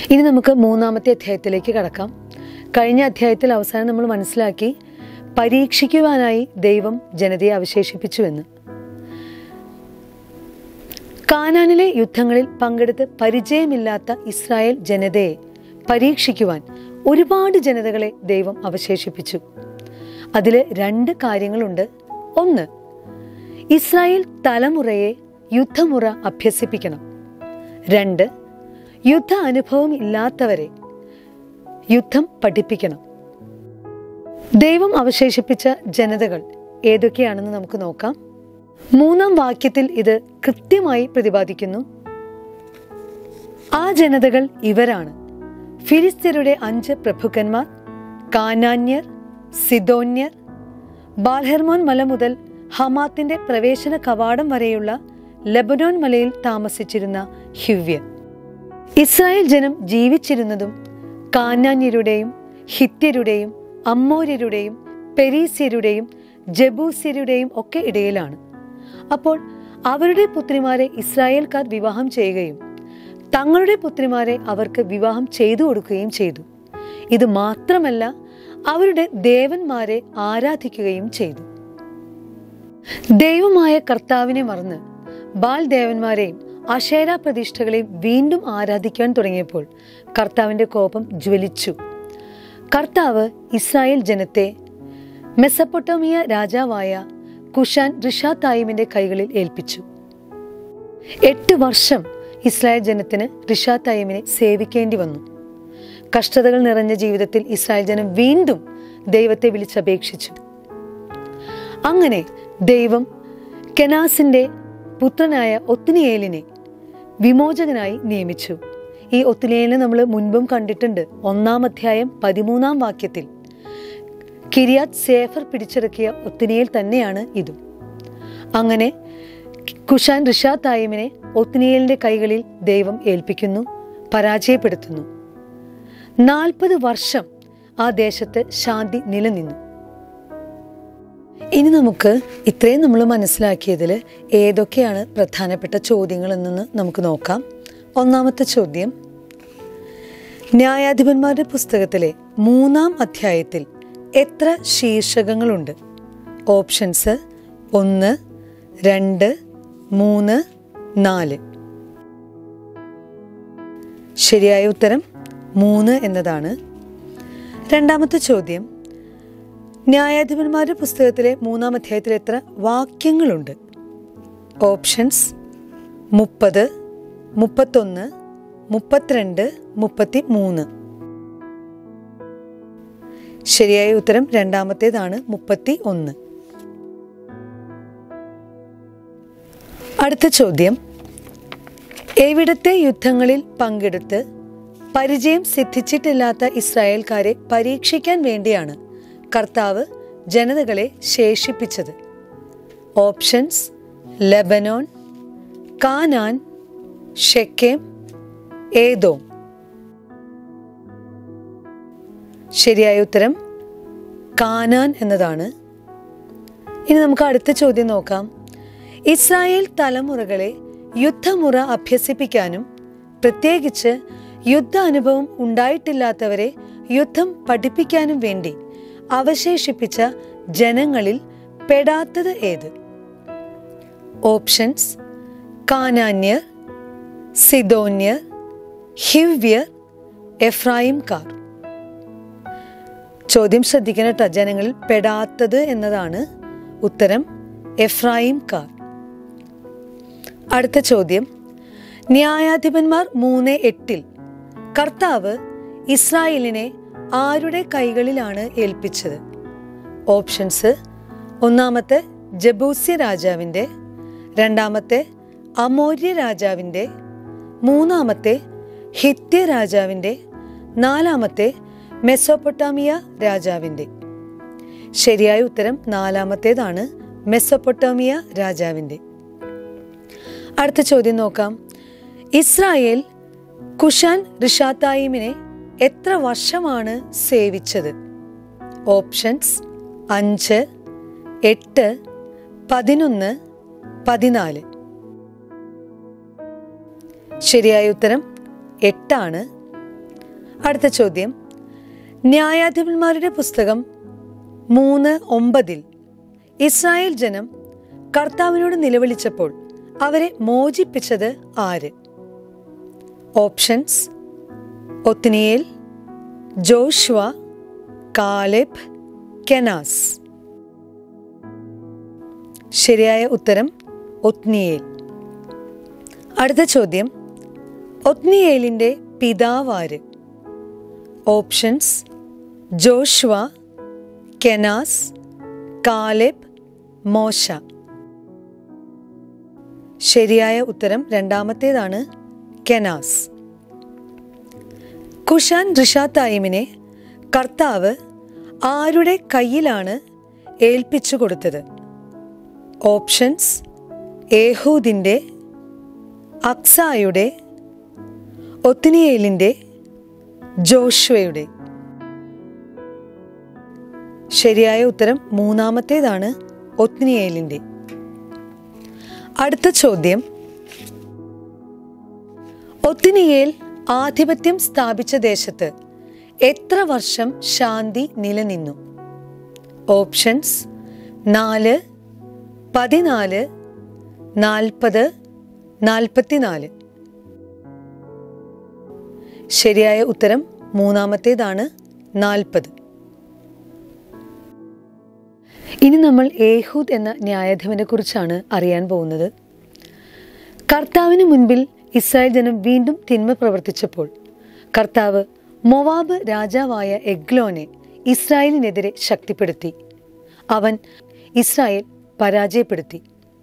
ഇനി നമുക്ക് മൂന്നാമത്തെ അധ്യായത്തിലേക്ക് കടക്കാം. കഴിഞ്ഞ അധ്യായത്തിൽ അവസാനം നമ്മൾ മനസ്സിലാക്കി പരീക്ഷിക്കുവാനായി ദൈവം ജനതയെ അവശേഷിപ്പിച്ചുവെന്ന്. കാനാനിലെ യുദ്ധങ്ങളിൽ പങ്കെടുത്ത് പരിചയമില്ലാത്ത ഇസ്രായേൽ ജനതയെ പരീക്ഷിക്കുവാൻ ഒരുപാട് ജനതകളെ ദൈവം അവശേഷിപ്പിച്ചു. അതിൽ 2 കാര്യങ്ങളുണ്ട്. ഒന്ന്, ഇസ്രായേൽ തലമുറയെ യുദ്ധമുറ അഭ്യസിപ്പിക്കണം. 2, യുദ്ധ അനുഭവം ഇല്ലാത്തവരെ യുദ്ധം പഠിപ്പിക്കണം. ദൈവം അവശേഷിപ്പിച്ച ജനതകൾ ഏതൊക്കെയാണെന്ന് നമുക്ക് നോക്കാം. 3-ാം വാക്യത്തിൽ ഇത് കൃത്യമായി പ്രതിപാദിക്കുന്നു. ആ ജനതകൾ ഇവരാണ്: ഫിലിസ്ത്യരുടെ 5 പ്രഭുക്കന്മാർ, കാനാന്യർ, സിദോന്യർ, ബാൽഹെർമോൻ മല മുതൽ ഹമാത്തിന്റെ പ്രവേശന കവാടം വരെയുള്ള ലെബനോൻ മലയിൽ താമസിച്ചിരുന്ന ഹിവ്യർ. ഇസ്രായേൽ ജനം ജീവിച്ചിരുന്നതും കാനാന്യരുടെയും ഹിത്യരുടെയും അമ്മോര്യരുടെയും പെരീസ്യരുടെയും ജബൂസ്യരുടെയും ഒക്കെ ഇടയിലാണ്. അപ്പോൾ അവരുടെ പുത്രിമാരെ ഇസ്രായേൽക്കാർ വിവാഹം ചെയ്യുകയും തങ്ങളുടെ പുത്രിമാരെ അവർക്ക് വിവാഹം ചെയ്തു കൊടുക്കുകയും ചെയ്തു. ഇത് മാത്രമല്ല, അവരുടെ ദേവന്മാരെ ആരാധിക്കുകയും ചെയ്തു. ദൈവമായ കർത്താവിനെ മറന്ന് ബാൽ ദേവന്മാരെയും അശേര പ്രതിഷ്ഠകളെയും വീണ്ടും ആരാധിക്കാൻ തുടങ്ങിയപ്പോൾ കർത്താവിന്റെ കോപം ജ്വലിച്ചു. കർത്താവ് ഇസ്രായേൽ ജനത്തെ മെസപ്പൊട്ടോമിയ രാജാവായ കുഷാൻ റിഷാത്തായിമിന്റെ കൈകളിൽ ഏൽപ്പിച്ചു. 8 വർഷം ഇസ്രായേൽ ജനത്തിന് റിഷാത്തായിമിനെ സേവിക്കേണ്ടി വന്നു. കഷ്ടതകൾ നിറഞ്ഞ ജീവിതത്തിൽ ഇസ്രായേൽ ജനം വീണ്ടും ദൈവത്തെ വിളിച്ചപേക്ഷിച്ചു. അങ്ങനെ ദൈവം കെനാസിന്റെ പുത്രനായ ഒത്നിയേലിനെ വിമോചകനായി നിയമിച്ചു. ഈ ഒത്നിയേലിനെ നമ്മൾ മുൻപും കണ്ടിട്ടുണ്ട്. 1-ാം അധ്യായം 13-ാം വാക്യത്തിൽ കിരിയാത്ത് സേഫർ പിടിച്ചിറക്കിയ ഒത്നിയേൽ തന്നെയാണ് ഇതും. അങ്ങനെ കുഷാൻ റിഷാത്തായിമിനെ ഒത്നിയേലിന്റെ കൈകളിൽ ദൈവം ഏൽപ്പിക്കുന്നു, പരാജയപ്പെടുത്തുന്നു. 40 വർഷം ആ ദേശത്ത് ശാന്തി നിലനിന്നു. ഇനി നമുക്ക് ഇത്രയും നമ്മൾ മനസ്സിലാക്കിയതിൽ ഏതൊക്കെയാണ് പ്രധാനപ്പെട്ട ചോദ്യങ്ങൾ എന്നെന്ന് നമുക്ക് നോക്കാം. 1-ാമത്തെ ചോദ്യം, ന്യായാധിപന്മാരുടെ പുസ്തകത്തിലെ 3-ാം അധ്യായത്തിൽ എത്ര ശീർഷകങ്ങളുണ്ട്? ഓപ്ഷൻസ് 1, 2, 3, 4. ശരിയായ ഉത്തരം 3 എന്നതാണ്. 2-ാമത്തെ ചോദ്യം, ന്യായാധിപന്മാരുടെ പുസ്തകത്തിലെ 3-ാം അധ്യായത്തിൽ എത്ര വാക്യങ്ങളുണ്ട്? ഓപ്ഷൻസ് 30, 31, 32, 33. ശരിയായ ഉത്തരം 2-ാമത്തേതാണ്, 31. അടുത്ത ചോദ്യം, എവിടത്തെ യുദ്ധങ്ങളിൽ പങ്കെടുത്ത് പരിചയം സിദ്ധിച്ചിട്ടില്ലാത്ത ഇസ്രായേൽക്കാരെ പരീക്ഷിക്കാൻ വേണ്ടിയാണ് കർത്താവ് ജനതകളെ ശേഷിപ്പിച്ചത്? Options Lebanon, Canaan, Shechem, Edom. ശരിയായ ഉത്തരം കാനാൻ എന്നതാണ്. ഇനി നമുക്ക് അടുത്ത ചോദ്യം നോക്കാം. ഇസ്രായേൽ തലമുറകളെ യുദ്ധമുറ അഭ്യസിപ്പിക്കാനും പ്രത്യേകിച്ച് യുദ്ധ അനുഭവം ഉണ്ടായിട്ടില്ലാത്തവരെ യുദ്ധം പഠിപ്പിക്കാനും വേണ്ടി അവശേഷിപ്പിച്ച ജനങ്ങളിൽ പെടാത്തത് ഏത്? ഓപ്ഷൻസ് കാനാന്യർ, സിദോന്യർ, ഹിവ്യർ, എഫ്രായിംകാർ. ചോദ്യം ശ്രദ്ധിക്കണം കേട്ടോ. ജനങ്ങളിൽ പെടാത്തത് എന്നതാണ് ഉത്തരം, എഫ്രായിംകാർ. അടുത്ത ചോദ്യം, ന്യായാധിപന്മാർ 3:8 കർത്താവ് ഇസ്രായേലിനെ ആരുടെ കൈകളിലാണ് ഏൽപ്പിച്ചത്? ഓപ്ഷൻസ് 1-ാമത്തെ ജബൂസ്യ രാജാവിൻ്റെ, 2-ാമത്തെ അമോര്യ രാജാവിൻ്റെ, 3-ാമത്തെ ഹിത്യ രാജാവിൻ്റെ, 4-ാമത്തെ മെസൊപ്പൊട്ടാമിയ രാജാവിൻ്റെ. ശരിയായ ഉത്തരം 4-ാമത്തേതാണ്, മെസൊപ്പൊട്ടാമിയ രാജാവിൻ്റെ. അടുത്ത ചോദ്യം നോക്കാം. ഇസ്രായേൽ കുഷാൻ റിഷാത്തായിമിനെ എത്ര വർഷമാണ് സേവിച്ചത്? ഓപ്ഷൻസ് 5, 8, 11, 14. ശരിയായ ഉത്തരം 8 ആണ്. അടുത്ത ചോദ്യം, ന്യായാധിപന്മാരുടെ പുസ്തകം 3:9 ഇസ്രായേൽ ജനം കർത്താവിനോട് നിലവിളിച്ചപ്പോൾ അവരെ മോചിപ്പിച്ചത് ആര്? Options: Othniel, Joshua, Caleb, Kenaz. ശരിയായ ഉത്തരം ഒത്നിയേൽ. അടുത്ത ചോദ്യം, ഒത്നിയേലിന്റെ പിതാവാര്? ഓപ്ഷൻസ്: ജോഷുവ, കെനാസ്, കാലെബ്, മോശ. ശരിയായ ഉത്തരം രണ്ടാമത്തേതാണ്, കെനാസ്. കുഷാൻ റിഷാത്തായിമിനെ കർത്താവ് ആരുടെ കയ്യിലാണ് ഏൽപ്പിച്ചു കൊടുത്തത്? ഓപ്ഷൻസ്: ഏഹൂദിന്റെ, അക്സായുടെ, ഒത്നിയേലിന്റെ, ജോഷുവയുടെ. ശരിയായ ഉത്തരം മൂന്നാമത്തേതാണ്, ഒത്നിയേലിന്റെ. അടുത്ത ചോദ്യം, ഒത്നിയേൽ ആധിപത്യം സ്ഥാപിച്ച ദേശത്ത് എത്ര വർഷം ശാന്തി നിലനിന്നു? ഓപ്ഷൻസ്: 4, 14, 40, 44. ശരിയായ ഉത്തരം മൂന്നാമത്തേതാണ്, 40. ഇനി നമ്മൾ ഏഹൂദ് എന്ന ന്യായാധിപനെ കുറിച്ചാണ് അറിയാൻ പോകുന്നത്. കർത്താവിന് മുൻപിൽ ഇസ്രായേൽ ജനം വീണ്ടും തിന്മ പ്രവർത്തിച്ചപ്പോൾ കർത്താവ് മോവാബ് രാജാവായ എഗ്ലോനെ ഇസ്രായേലിനെതിരെ ശക്തിപ്പെടുത്തി. അവൻ ഇസ്രായേൽ പരാജയപ്പെടുത്തി.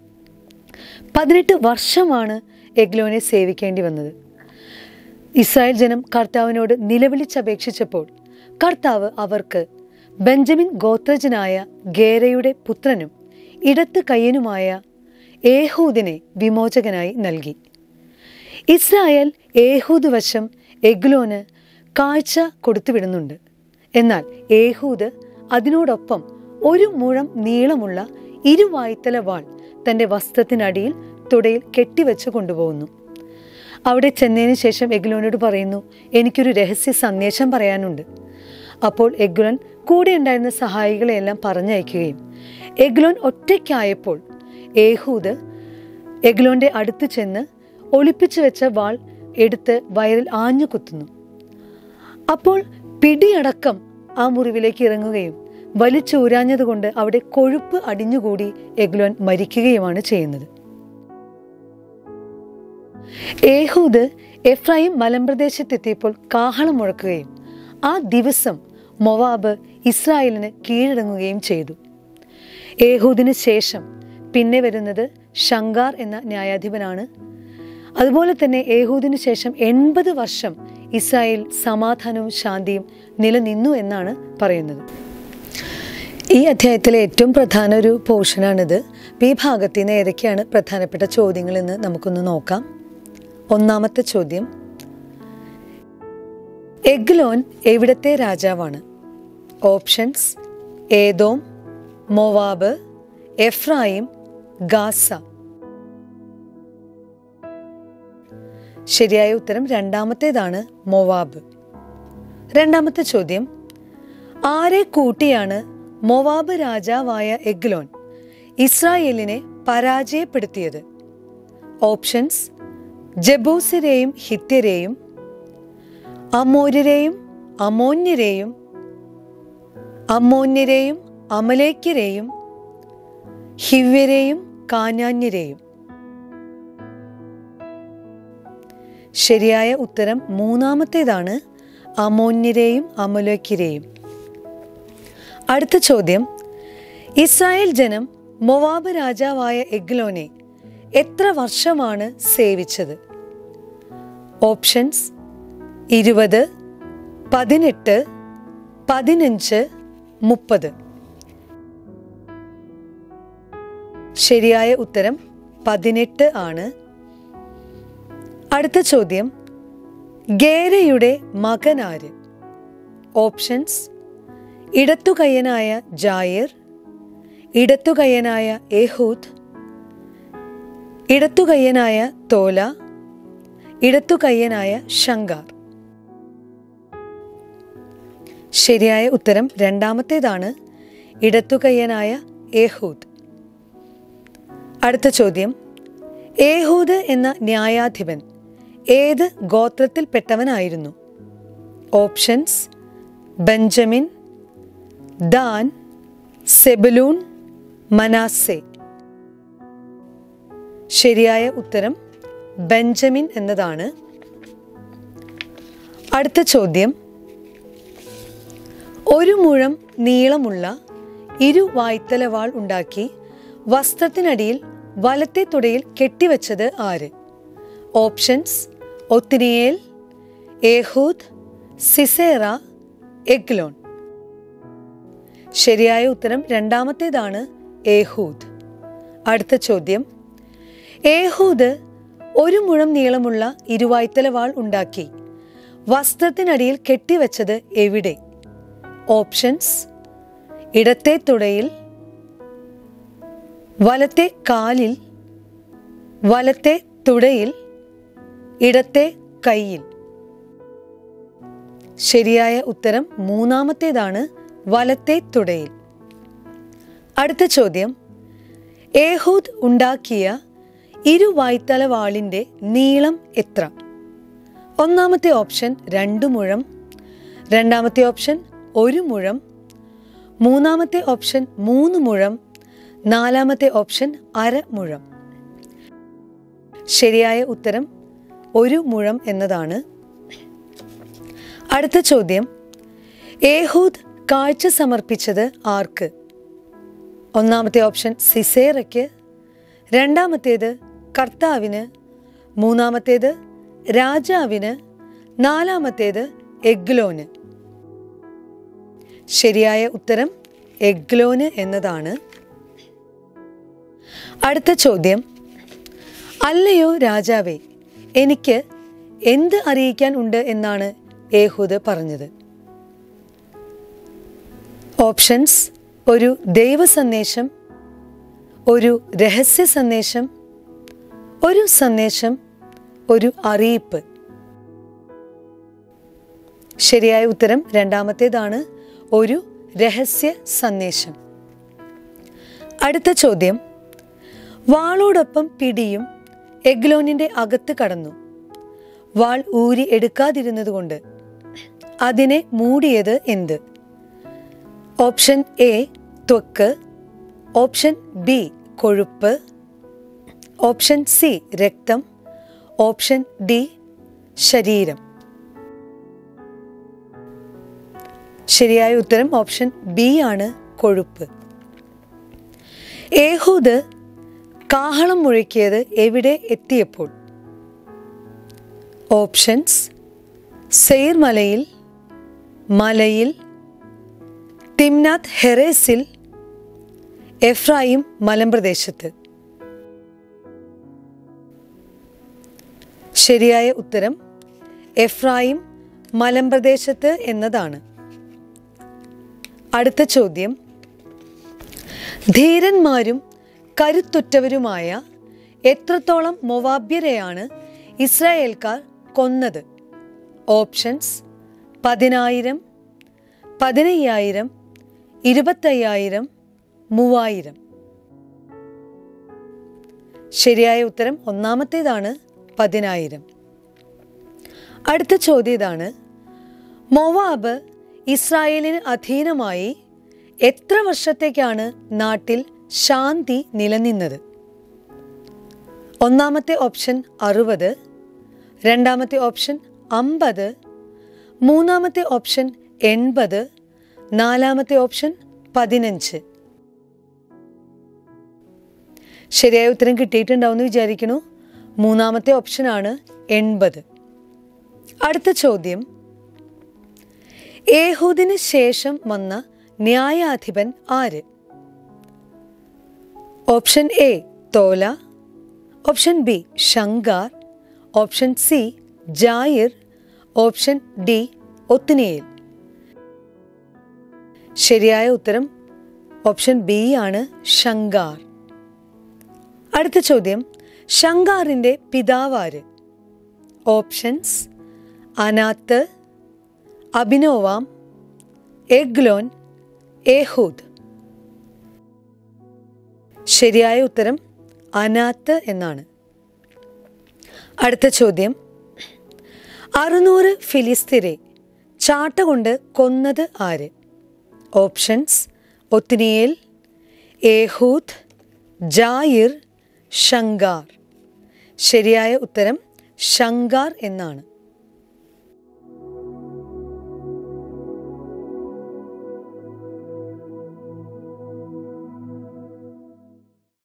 18 വർഷമാണ് എഗ്ലോനെ സേവിക്കേണ്ടി വന്നത്. ഇസ്രായേൽ ജനം കർത്താവിനോട് നിലവിളിച്ചപേക്ഷിച്ചപ്പോൾ കർത്താവ് അവർക്ക് ബെഞ്ചമിൻ ഗോത്രജനായ ഗേരയുടെ പുത്രനും ഇടത്ത് കയ്യനുമായ ഏഹൂദിനെ വിമോചകനായി നൽകി. ഇസ്രായേൽ ഏഹൂദ് വശം എഗ്ലോന് കാഴ്ച കൊടുത്തുവിടുന്നുണ്ട്. എന്നാൽ ഏഹൂദ് അതിനോടൊപ്പം 1 മുഴം നീളമുള്ള ഇരുവായ്ത്തല വാൾ തൻ്റെ വസ്ത്രത്തിനടിയിൽ തുടയിൽ കെട്ടിവെച്ച് കൊണ്ടുപോകുന്നു. അവിടെ ചെന്നതിന് ശേഷം എഗ്ലോനോട് പറയുന്നു, എനിക്കൊരു രഹസ്യ സന്ദേശം പറയാനുണ്ട്. അപ്പോൾ എഗ്ലോൻ കൂടെ ഉണ്ടായിരുന്ന സഹായികളെയെല്ലാം പറഞ്ഞയക്കുകയും എഗ്ലോൻ ഒറ്റയ്ക്കായപ്പോൾ ഏഹൂദ് എഗ്ലോന്റെ അടുത്ത് ചെന്ന് ഒളിപ്പിച്ചു വെച്ച വാൾ എടുത്ത് വയറിൽ ആഞ്ഞു കുത്തുന്നു. അപ്പോൾ പിടിയടക്കം ആ മുറിവിലേക്ക് ഇറങ്ങുകയും വലിച്ചൂരാഞ്ഞതുകൊണ്ട് അവിടെ കൊഴുപ്പ് അടിഞ്ഞുകൂടി എഗ്ലോൻ മരിക്കുകയുമാണ് ചെയ്യുന്നത്. ഏഹൂദ് എഫ്രൈം മലമ്പ്രദേശത്തെത്തിയപ്പോൾ കാഹളം മുഴക്കുകയും ആ ദിവസം മോവാബ് ഇസ്രായേലിന് കീഴടങ്ങുകയും ചെയ്തു. ഏഹൂദിന് ശേഷം പിന്നെ വരുന്നത് ശങ്കാർ എന്ന ന്യായാധിപനാണ്. അതുപോലെ തന്നെ ഏഹൂദിന് ശേഷം 80 വർഷം ഇസ്രായേൽ സമാധാനവും ശാന്തിയും നിലനിന്നു എന്നാണ് പറയുന്നത്. ഈ അധ്യായത്തിലെ ഏറ്റവും പ്രധാന ഒരു പോർഷനാണിത്. ഈ ഭാഗത്ത് നിന്ന് ഏതൊക്കെയാണ് പ്രധാനപ്പെട്ട ചോദ്യങ്ങളെന്ന് നമുക്കൊന്ന് നോക്കാം. ഒന്നാമത്തെ ചോദ്യം, എഗ്ലോൻ എവിടത്തെ രാജാവാണ്? Options: Edom, Moab, Ephraim, Gaza. ശരിയായ ഉത്തരം രണ്ടാമത്തേതാണ്, മോവാബ്. രണ്ടാമത്തെ ചോദ്യം, ആരെ കൂട്ടിയാണ് മോവാബ് രാജാവായ എഗ്ലോൻ ഇസ്രായേലിനെ പരാജയപ്പെടുത്തിയത്? ഓപ്ഷൻസ്: ജബൂസിരെയും ഹിത്യരെയും, അമോര്യരെയും അമോന്യരെയും, അമ്മോന്യരെയും അമലേക്യരെയും, ഹിവ്യരെയും കാനാന്യരെയും. ശരിയായ ഉത്തരം മൂന്നാമത്തേതാണ്, അമോന്യരെയും അമലേക്യരെയും. അടുത്ത ചോദ്യം, ഇസ്രായേൽ ജനം മോവാബ് രാജാവായ എഗ്ലോനെ എത്ര വർഷമാണ് സേവിച്ചത്? ഓപ്ഷൻസ്: 20, 18, 15, 30. ശരിയായ ഉത്തരം 18 ആണ്. അടുത്ത ചോദ്യം, ഗേരയുടെ മകനാര്? ഓപ്ഷൻസ്: ഇടത്തുകയ്യനായ ജായർ, ഇടത്തുകയ്യനായ ഏഹൂദ്, ഇടത്തുകയ്യനായ തോല, ഇടത്തുകയ്യനായ ശങ്കാർ. ശരിയായ ഉത്തരം രണ്ടാമത്തേതാണ്, ഇടത്തുകയ്യനായ ഏഹൂദ്. അടുത്ത ചോദ്യം, ഏഹൂദ് എന്ന ന്യായാധിപൻ ഏത് ഗോത്രത്തിൽപ്പെട്ടവനായിരുന്നു? Options: Benjamin, Dan, Zebulun, Manasseh. ശരിയായ ഉത്തരം ബെഞ്ചമിൻ എന്നതാണ്. അടുത്ത ചോദ്യം, ഒരു മുഴം നീളമുള്ള ഇരുവായ്ത്തല വാൾ ഉണ്ടാക്കി വസ്ത്രത്തിനടിയിൽ വലത്തെ തുടയിൽ കെട്ടിവെച്ചത് ആര്? Options: Othniel, Ehud, Sisera, Eglon. ശരിയായ ഉത്തരം രണ്ടാമത്തേതാണ്, ഏഹൂദ്. അടുത്ത ചോദ്യം, ഏഹൂദ് ഒരു മുഴം നീളമുള്ള ഇരുവായ്ത്തല വാൾ ഉണ്ടാക്കി വസ്ത്രത്തിനടിയിൽ കെട്ടിവെച്ചത് എവിടെ? ഓപ്ഷൻസ്: ഇടത്തെ തുടയിൽ, വലത്തെ കാലിൽ, വലത്തെ തുടയിൽ, ഇടത്തെ കൈയിൽ. ശരിയായ ഉത്തരം മൂന്നാമത്തേതാണ്, വലത്തെ തുടയിൽ. അടുത്ത ചോദ്യം, ഏഹൂദ് ഉണ്ടാക്കിയ ഇരുവായ്ത്തല വാളിൻ്റെ നീളം എത്ര? ഒന്നാമത്തെ ഓപ്ഷൻ 2 മുഴം, രണ്ടാമത്തെ ഓപ്ഷൻ 1 മുഴം, മൂന്നാമത്തെ ഓപ്ഷൻ 3 മുഴം, നാലാമത്തെ ഓപ്ഷൻ 1/2 മുഴം. ശരിയായ ഉത്തരം 1 മുഴം എന്നതാണ്. അടുത്ത ചോദ്യം, ഏഹൂദ് കാഴ്ച സമർപ്പിച്ചത് ആർക്ക്? ഒന്നാമത്തെ ഓപ്ഷൻ സിസേറയ്ക്ക്, രണ്ടാമത്തേത് കർത്താവിന്, മൂന്നാമത്തേത് രാജാവിന്, നാലാമത്തേത് എഗ്ലോന്. ശരിയായ ഉത്തരം എഗ്ലോന് എന്നതാണ്. അടുത്ത ചോദ്യം, അല്ലയോ രാജാവേ, എനിക്ക് എന്ത് അറിയിക്കാൻ ഉണ്ട് എന്നാണ് ഏഹൂദ് പറഞ്ഞത്? ഓപ്ഷൻസ്: ഒരു ദൈവ സന്ദേശം, ഒരു രഹസ്യ സന്ദേശം, ഒരു സന്ദേശം, ഒരു അറിയിപ്പ്. ശരിയായ ഉത്തരം രണ്ടാമത്തേതാണ്, ഒരു രഹസ്യ സന്ദേശം. അടുത്ത ചോദ്യം, വാളോടൊപ്പം പിടിയും എഗ്ലോനിന്റെ അകത്ത് കടന്നു. വാൾ ഊരി എടുക്കാതിരുന്നതുകൊണ്ട് അതിനെ മൂടിയത് എന്ത്? ഓപ്ഷൻ എ ത്വക്ക്, ഓപ്ഷൻ ബി കൊഴുപ്പ്, ഓപ്ഷൻ സി രക്തം, ഓപ്ഷൻ ഡി ശരീരം. ശരിയായ ഉത്തരം ഓപ്ഷൻ ബി ആണ്, കൊഴുപ്പ്. ഏഹൂദ് കാഹളം മുഴക്കിയത് എവിടെ എത്തിയപ്പോൾ? ഓപ്ഷൻസ്: സെയ്ർ മലയിൽ, മലയിൽ, തിംനാത്ത് ഹെറേസിൽ, എഫ്രായിം മലമ്പ്രദേശത്ത്. ശരിയായ ഉത്തരം എഫ്രായിം മലമ്പ്രദേശത്ത് എന്നതാണ്. അടുത്ത ചോദ്യം, ധീരന്മാരും കരുത്തുറ്റവരുമായ എത്രത്തോളം മൊവാബ്യരെയാണ് ഇസ്രായേൽക്കാർ കൊന്നത്? ഓപ്ഷൻസ്: 10,000, 15,000, 25,000, 3,000. ശരിയായ ഉത്തരം ഒന്നാമത്തേതാണ്, 10,000. അടുത്ത ചോദ്യം ഇതാണ്, മോവാബ് ഇസ്രായേലിന് അധീനമായി എത്ര വർഷത്തേക്കാണ് നാട്ടിൽ ശാന്തി നിലനിന്നത്? ഒന്നാമത്തെ ഓപ്ഷൻ 60, രണ്ടാമത്തെ ഓപ്ഷൻ 50, മൂന്നാമത്തെ ഓപ്ഷൻ 80, നാലാമത്തെ ഓപ്ഷൻ 15. ശരിയായ ഉത്തരം കിട്ടിയിട്ടുണ്ടാവുമെന്ന് വിചാരിക്കുന്നു. മൂന്നാമത്തെ ഓപ്ഷനാണ് 80. അടുത്ത ചോദ്യം, ഏഹൂദിന് ശേഷം വന്ന ന്യായാധിപൻ ആര്? Option A Tola, option B Shamgar, option C Jair, option D Othniel. ശരിയായ ഉത്തരം ഓപ്ഷൻ ബി ആണ്, ശങ്കാർ. അടുത്ത ചോദ്യം, ശങ്കാറിൻ്റെ പിതാവാര്? Options: Anath, Abinoam, Eglon, Ehud. ശരിയായ ഉത്തരം അനാത്ത് എന്നാണ്. അടുത്ത ചോദ്യം, 600 ഫിലിസ്തീരെ ചാട്ട കൊണ്ട് കൊന്നത് ആര്? Options: Othniel, Ehud, Jair, Shamgar. ശരിയായ ഉത്തരം ശങ്കാർ എന്നാണ്.